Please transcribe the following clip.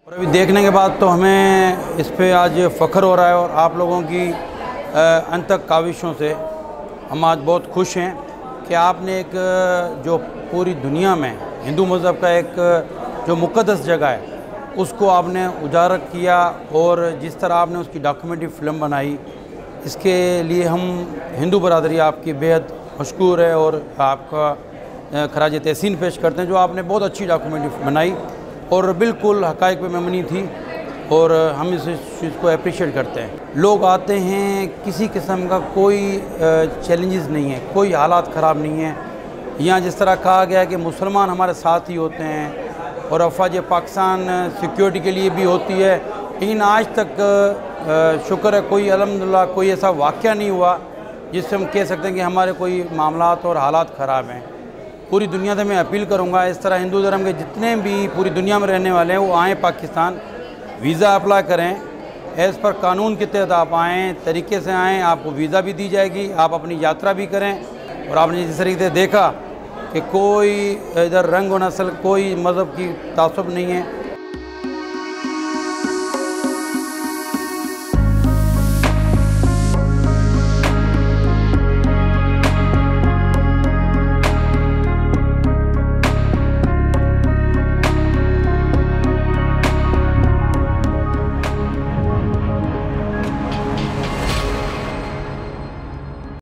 और अभी देखने के बाद तो हमें इस पे आज फ़ख्र हो रहा है और आप लोगों की अनथक काविशों से हम आज बहुत खुश हैं कि आपने एक जो पूरी दुनिया में हिंदू मज़हब का एक जो मुक़द्दस जगह है उसको आपने उजागर किया और जिस तरह आपने उसकी डॉक्यूमेंट्री फ़िल्म बनाई, इसके लिए हम हिंदू बरादरी आपकी बेहद मशकूर है और आपका खराज तहसीन पेश करते हैं। जो आपने बहुत अच्छी डॉक्यूमेंट्री बनाई और बिल्कुल हक़ाइक़ पे मबनी थी और हम इस चीज़ को अप्रिशिएट करते हैं। लोग आते हैं, किसी किस्म का कोई चैलेंजेस नहीं है, कोई हालात ख़राब नहीं है। यहाँ जिस तरह कहा गया है कि मुसलमान हमारे साथ ही होते हैं और अफवाज पाकिस्तान सिक्योरिटी के लिए भी होती है, लेकिन आज तक शुक्र है कोई अल्हम्दुलिल्लाह कोई ऐसा वाक़या नहीं हुआ जिससे हम कह सकते हैं कि हमारे कोई मामलात और हालात ख़राब हैं। पूरी दुनिया से मैं अपील करूँगा, इस तरह हिंदू धर्म के जितने भी पूरी दुनिया में रहने वाले हैं वो आएँ पाकिस्तान, वीज़ा अप्लाई करें, एज़ पर कानून के तहत आप आएँ, तरीके से आएँ, आपको वीज़ा भी दी जाएगी, आप अपनी यात्रा भी करें। और आपने जिस तरीके से देखा कि कोई इधर रंग व नस्ल कोई मज़हब की तासुब नहीं है,